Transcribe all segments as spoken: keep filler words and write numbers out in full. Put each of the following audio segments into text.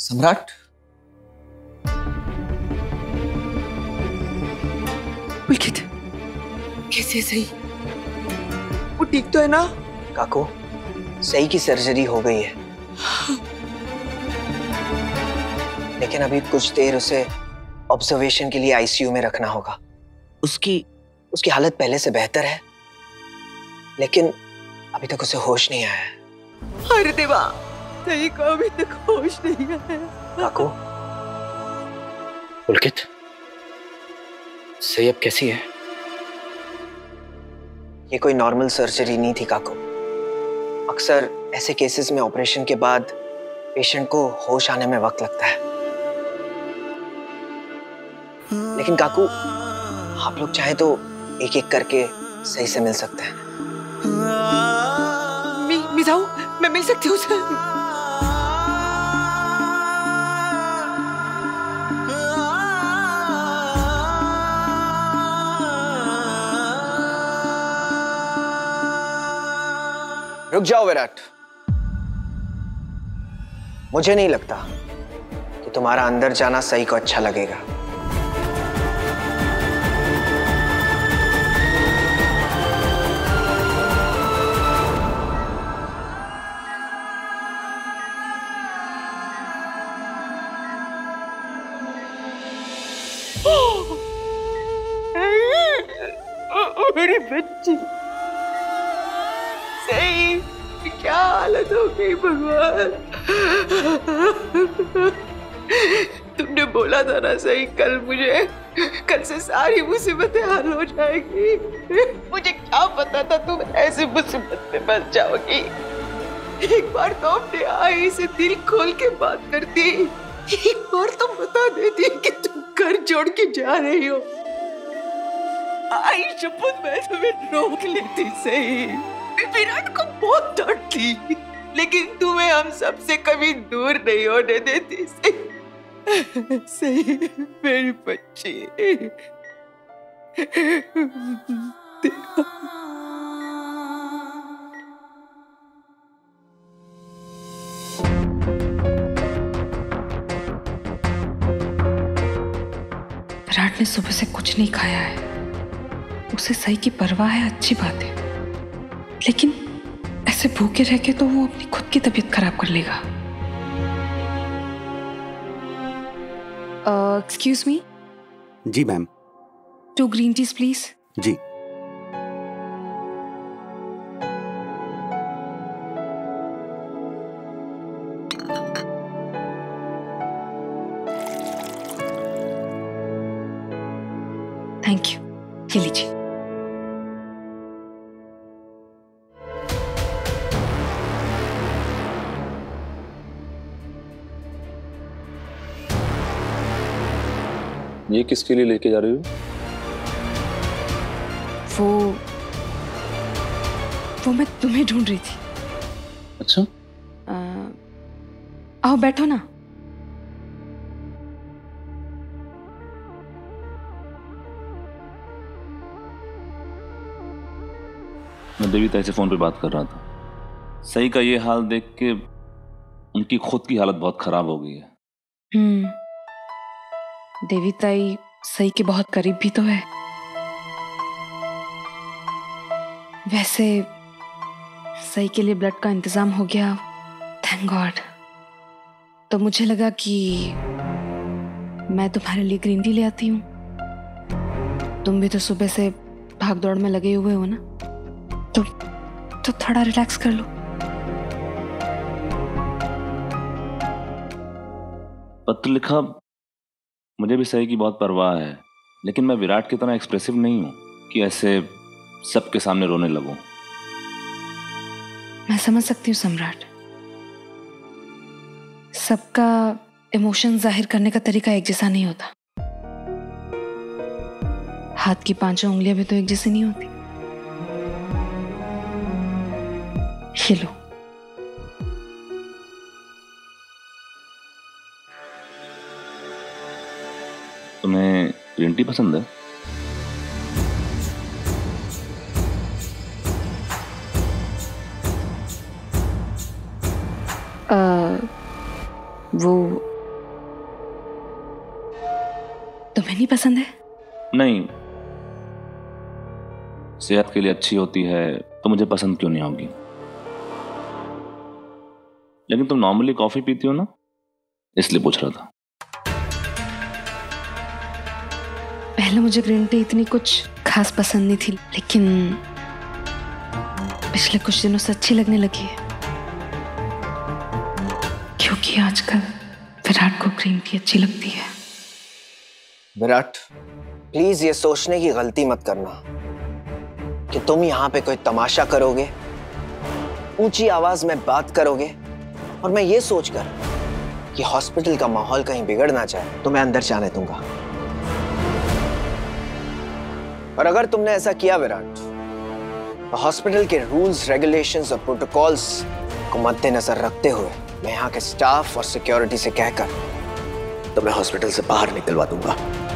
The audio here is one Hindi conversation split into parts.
सम्राट, पुलकित, कैसे सही? वो ठीक तो है ना? काकू, सही की सर्जरी हो गई है, लेकिन अभी कुछ देर उसे ऑब्जर्वेशन के लिए आईसीयू में रखना होगा। उसकी उसकी हालत पहले से बेहतर है, लेकिन अभी तक उसे होश नहीं आया है। अरे देवा, सही को अभी तक होश नहीं आया। काकू, पुलकित, सही अब कैसी है? ये कोई नॉर्मल सर्जरी नहीं थी काकू। अक्सर ऐसे केसेस में ऑपरेशन के बाद पेशेंट को होश आने में वक्त लगता है, लेकिन काकू आप लोग चाहे तो एक एक करके सही से मिल सकते हैं। मैं मैं जाऊं? मैं मिल सकती हूँ सर? रुक जाओ विराट, मुझे नहीं लगता कि तुम्हारा अंदर जाना सही को अच्छा लगेगा। मेरी बच्ची, सही क्या हालत हो गई भगवान। तुमने बोला था ना सही, कल मुझे कल से सारी मुसीबतें हल हो जाएगी। मुझे क्या पता था तुम ऐसी मुसीबत में फंस जाओगी। एक बार तो अपने आई से दिल खोल के बात करती, एक बार तो बता देती कि तुम घर छोड़ के जा रही हो। आई शपथ मैं तुम्हें रोक लेती सही, विराट को बहुत डांटती, लेकिन तुम्हें हम सबसे कभी दूर नहीं होने देती सही। सही मेरी बच्ची। विराट ने सुबह से कुछ नहीं खाया है, उसे सही की परवाह है, अच्छी बात है, लेकिन ऐसे भूखे रह के तो वो अपनी खुद की तबीयत खराब कर लेगा। Excuse me. जी ma'am. Two green teas please. जी। थैंक यू, ये लीजिए। ये किसके लिए लेके जा रही हो? वो वो मैं तुम्हें ढूंढ रही थी। अच्छा, आ, आओ बैठो ना। मैं देवी ताई से फोन पे बात कर रहा था। सही का ये हाल देख के उनकी खुद की हालत बहुत खराब हो गई है। हम्म, देवी ताई सही के बहुत करीब भी तो है। वैसे सही के लिए ब्लड का इंतजाम हो गया, थैंक गॉड। तो मुझे लगा कि मैं तुम्हारे लिए ग्रीन टी ले आती हूँ। तुम भी तो सुबह से भाग दौड़ में लगे हुए हो ना, तो तो थोड़ा रिलैक्स कर लो। पत्र लिखा, मुझे भी सही की बहुत परवाह है, लेकिन मैं विराट की तरह एक्सप्रेसिव नहीं हूं कि ऐसे सबके सामने रोने लगूं। मैं समझ सकती हूँ सम्राट, सबका इमोशन जाहिर करने का तरीका एक जैसा नहीं होता। हाथ की पांचों उंगलियां भी तो एक जैसी नहीं होती। ये लो। तुम्हें ग्रीन टी पसंद है? आ, वो नहीं पसंद है? नहीं, सेहत के लिए अच्छी होती है तो मुझे पसंद क्यों नहीं होगी। लेकिन तुम नॉर्मली कॉफी पीती हो ना, इसलिए पूछ रहा था। पहले मुझे ग्रीन टी इतनी कुछ खास पसंद नहीं थी, लेकिन पिछले कुछ दिनों से अच्छी लगने लगी है, क्योंकि आजकल विराट को ग्रीन टी अच्छी लगती है। विराट, प्लीज ये सोचने की गलती मत करना कि तुम यहाँ पे कोई तमाशा करोगे, ऊंची आवाज में बात करोगे, और मैं ये सोचकर कि हॉस्पिटल का माहौल कहीं बिगड़ ना जाए तो मैं अंदर जाने दूंगा। और अगर तुमने ऐसा किया विराट, तो हॉस्पिटल के रूल्स, रेगुलेशंस और प्रोटोकॉल्स को मद्देनजर रखते हुए मैं यहाँ के स्टाफ और सिक्योरिटी से कहकर तुम्हें हॉस्पिटल से बाहर निकलवा दूंगा।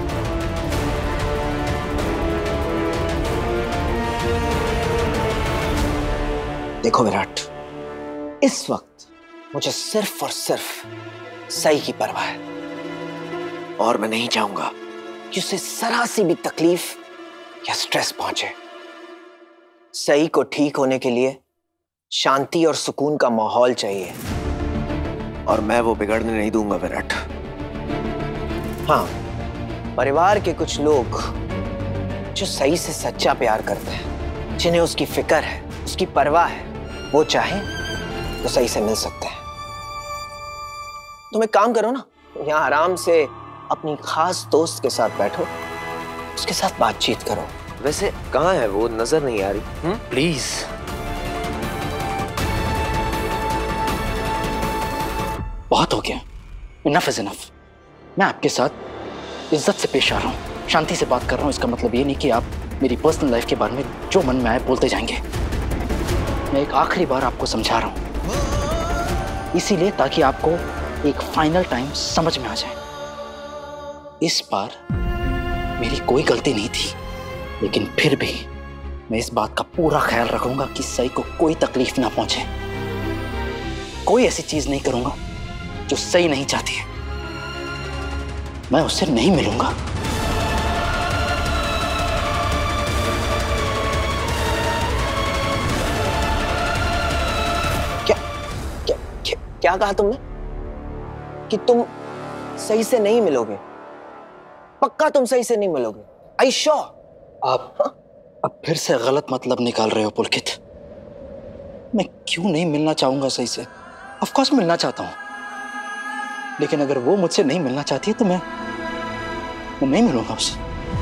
देखो विराट, इस वक्त मुझे सिर्फ और सिर्फ सई की परवाह है, और मैं नहीं चाहूंगा कि उसे जरा सी भी तकलीफ या स्ट्रेस पहुंचे। सई को ठीक होने के लिए शांति और सुकून का माहौल चाहिए, और मैं वो बिगड़ने नहीं दूंगा विराट। हाँ, परिवार के कुछ लोग जो सई से सच्चा प्यार करते हैं, जिन्हें उसकी फिक्र है, उसकी परवाह है, वो चाहे तो सही से मिल सकते हैं। तुम एक काम करो ना, यहाँ आराम से अपनी खास दोस्त के साथ बैठो, उसके साथ बातचीत करो। वैसे कहाँ है वो, नजर नहीं आ रही। प्लीज। बहुत हो गया, इनफ इज इनफ। मैं आपके साथ इज्जत से पेश आ रहा हूँ, शांति से बात कर रहा हूँ। इसका मतलब ये नहीं कि आप मेरी पर्सनल लाइफ के बारे में जो मन में आए बोलते जाएंगे। मैं एक आखिरी बार आपको समझा रहा हूँ, इसीलिए ताकि आपको एक फाइनल टाइम समझ में आ जाए। इस बार मेरी कोई गलती नहीं थी, लेकिन फिर भी मैं इस बात का पूरा ख्याल रखूंगा कि सई को कोई तकलीफ ना पहुंचे। कोई ऐसी चीज नहीं करूंगा जो सई नहीं चाहती है। मैं उससे नहीं मिलूंगा। क्या क्या क्या, क्या कहा तुमने कि तुम सही से नहीं मिलोगे? पक्का तुम सही से नहीं मिलोगे? I sure? आप अब फिर से गलत मतलब निकाल रहे हो पुलकित। मैं क्यों नहीं मिलना चाहूंगा सही से? ऑफ कोर्स मिलना चाहता हूं, लेकिन अगर वो मुझसे नहीं मिलना चाहती है तो मैं मैं नहीं मिलूंगा उससे।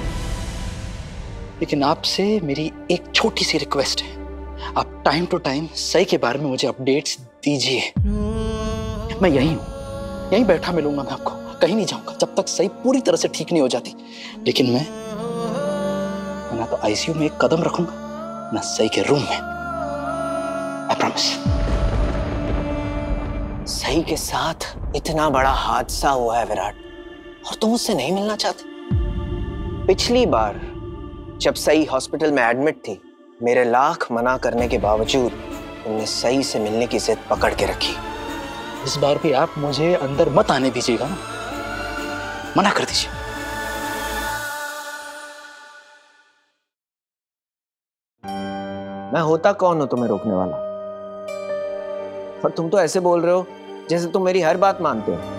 लेकिन आपसे मेरी एक छोटी सी रिक्वेस्ट है, आप टाइम टू टाइम सही के बारे में मुझे अपडेट्स दीजिए। मैं यहीं हूं, यहीं बैठा मिलूंगा मैं आपको, कहीं नहीं जाऊंगा जब तक सही पूरी तरह से ठीक नहीं हो जाती। लेकिन मैं ना तो आईसीयू में एक कदम रखूंगा, ना सही के रूम में। I promise. सही के साथ इतना बड़ा हादसा हुआ है विराट, और तुम उससे नहीं मिलना चाहते? पिछली बार जब सई हॉस्पिटल में एडमिट थी, मेरे लाख मना करने के बावजूद तुमने सई से मिलने की जिद पकड़ के रखी। इस बार भी आप मुझे अंदर मत आने दीजिएगा ना, मना कर दीजिए। मैं होता कौन हूं तुम्हें रोकने वाला? और तुम तो ऐसे बोल रहे हो जैसे तुम मेरी हर बात मानते हो।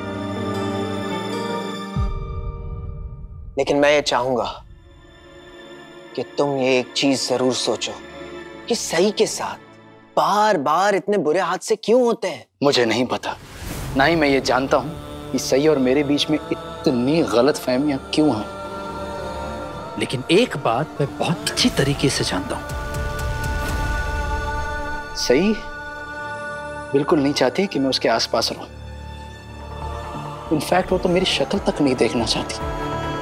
लेकिन मैं ये चाहूंगा कि तुम ये एक चीज जरूर सोचो कि सही के साथ बार बार इतने बुरे हादसे क्यों होते हैं। मुझे नहीं पता, ना ही मैं ये जानता हूं कि सही और मेरे बीच में इतनी गलत फहमियां क्यों हैं। लेकिन एक बात मैं बहुत अच्छी तरीके से जानता हूं, सही बिल्कुल नहीं चाहती कि मैं उसके आसपास रहूं। इनफैक्ट वो तो मेरी शक्ल तक नहीं देखना चाहती।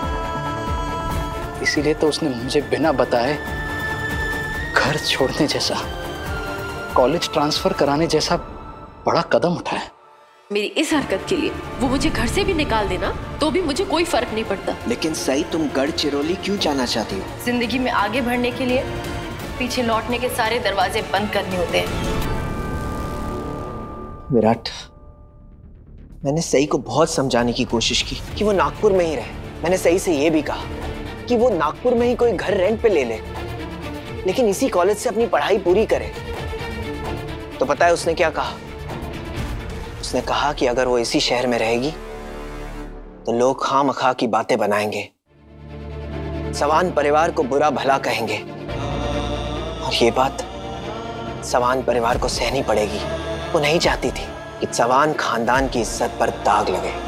इसीलिए तो उसने मुझे बिना बताए घर छोड़ने जैसा, कॉलेज ट्रांसफर कराने जैसा बड़ा कदम उठाया। मेरी इस हरकत के लिए वो मुझे घर से भी निकाल देना तो भी मुझे कोई फर्क नहीं पड़ता। लेकिन सही तुम गढ़चिरौली क्यों जाना चाहती हो? जिंदगी में आगे बढ़ने के लिए पीछे लौटने के सारे दरवाजे बंद करने होते हैं। विराट, मैंने सही को बहुत समझाने की कोशिश की कि वो नागपुर में ही रहे, मैंने सही से ये भी कहा कि वो नागपुर में ही कोई घर रेंट पे ले ले, लेकिन इसी कॉलेज से अपनी पढ़ाई पूरी करे। तो पता है उसने क्या कहा? उसने कहा कि अगर वो इसी शहर में रहेगी तो लोग खामखा की बातें बनाएंगे, सवान परिवार को बुरा भला कहेंगे, और ये बात सवान परिवार को सहनी पड़ेगी। वो नहीं चाहती थी कि सवान खानदान की इज्जत पर दाग लगे।